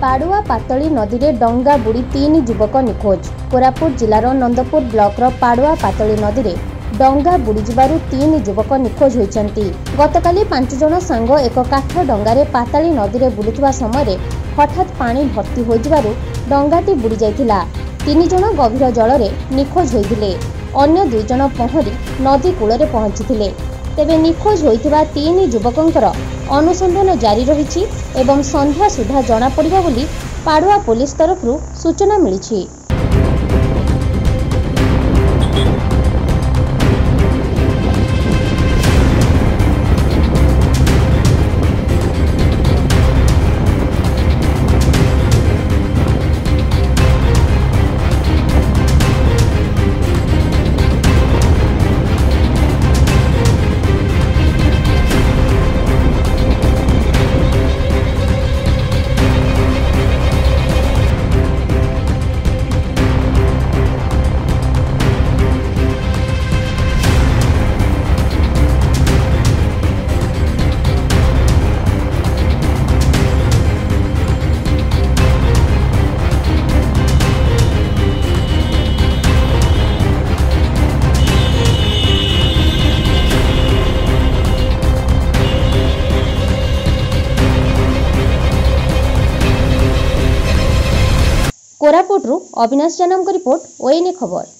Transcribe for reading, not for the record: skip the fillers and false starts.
पाड़ुआ पातली नदी में डंगा बुड़ी 3 युवक निखोज। कोरापुट जिलार नंदपुर ब्लॉक पाड़ुआ पातली नदी में डंगा बुड़ी जिबारु 3 युवक निखोज होइछंती। गतकाली 5 जण सांग एक काठ डंगारे पाताली नदी में बुलुवा समय हठात पानी भर्ती हो जिबारु डंगाटी बुड़ी जाइथिला। 3 जण गभीर जल में निखोज होइथिले। अन्य 2 जण पहरी नदी कूल में पहुंचीथिले। तेबे निखोज होइथिबा 3 युवकंकर अनुसंधान जारी रहिछि एवं संध्या सुधा जना पड़िबा बोली पाड़ुआ पुलिस तरफरु सूचना मिलिछि। कोरापुट अविनाश जानम रिपोर्ट ओएनए खबर।